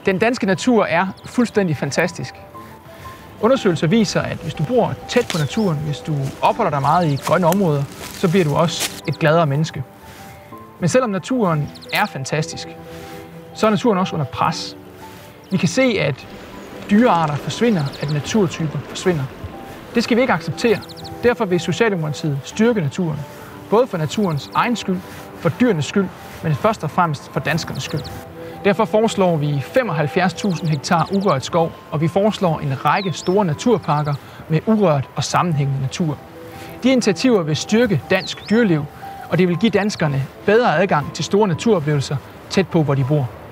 Den danske natur er fuldstændig fantastisk. Undersøgelser viser, at hvis du bor tæt på naturen, hvis du opholder dig meget i grønne områder, så bliver du også et gladere menneske. Men selvom naturen er fantastisk, så er naturen også under pres. Vi kan se, at dyrearter forsvinder, at naturtyper forsvinder. Det skal vi ikke acceptere. Derfor vil Socialdemokratiet styrke naturen. Både for naturens egen skyld, for dyrenes skyld, men først og fremmest for danskernes skyld. Derfor foreslår vi 75.000 hektar urørt skov, og vi foreslår en række store naturparker med urørt og sammenhængende natur. De initiativer vil styrke dansk dyreliv, og det vil give danskerne bedre adgang til store naturoplevelser tæt på, hvor de bor.